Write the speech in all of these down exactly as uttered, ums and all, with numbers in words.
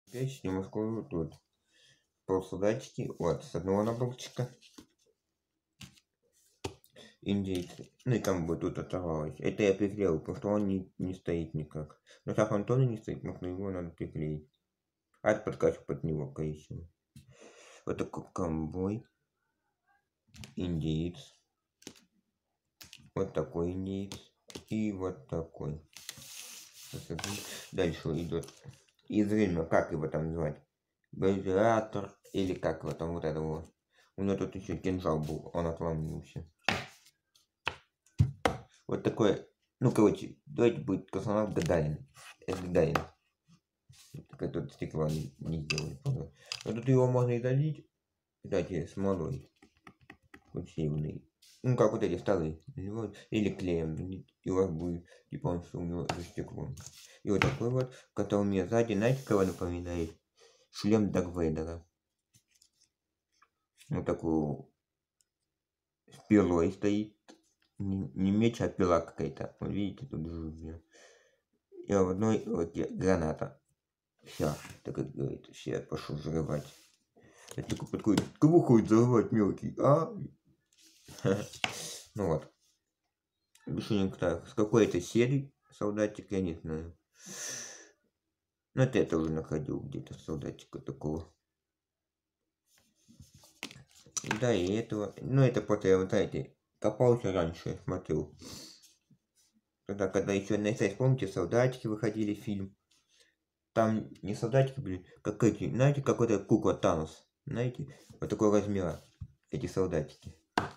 Опять немножко вот тут полсолдатики. Вот, с одного наборчика. Индейцы. Ну и там вот тут оторвалось. Это я приклеил, потому что он не, не стоит никак. Но так он тоже не стоит, но его надо приклеить. А это подкачку под него, конечно. Вот такой ковбой. Индеец. Вот такой индеец. И вот такой. Дальше идет из Рима, как его там звать? Гладиатор или как его там вот этого. У него тут еще кинжал был, он отломился. Вот такой, ну короче, давайте будет космонавт Гагарин. Это Гагарин. Так тут стекло не, не сделали. Вот тут его можно и долить. Кстати, смолой. Кутильный. Ну как вот эти столы. Или клеем. И у вас будет, типа он у него за стеклом. И вот такой вот, который мне сзади, знаете, кого напоминает? Шлем Дарth Вейдера. Вот такой с пилой стоит. Не, не меч, а пила какая-то. Вот видите, тут жужжит. И в одной руке граната. Все, так как говорит, все пошел взрывать. Я такой подходит, кого ходит взрывать мелкий, а? Ну вот. Решение так, с какой-то серии солдатик, я не знаю. Ну это я тоже находил где-то солдатика такого. Да, и этого. Ну это просто я, вот знаете, копался раньше, смотрел. Тогда, когда еще на СС, помните, солдатики выходили фильм. Там не солдатики были, как эти, знаете, какой-то кукла Танос. Знаете, вот такого размера эти солдатики.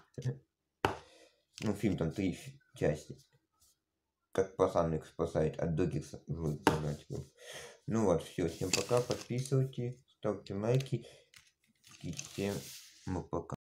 Ну, фильм там три части. Как пацан их спасает от других солдатиков. Ну вот, все, всем пока, подписывайтесь, ставьте лайки. И всем пока.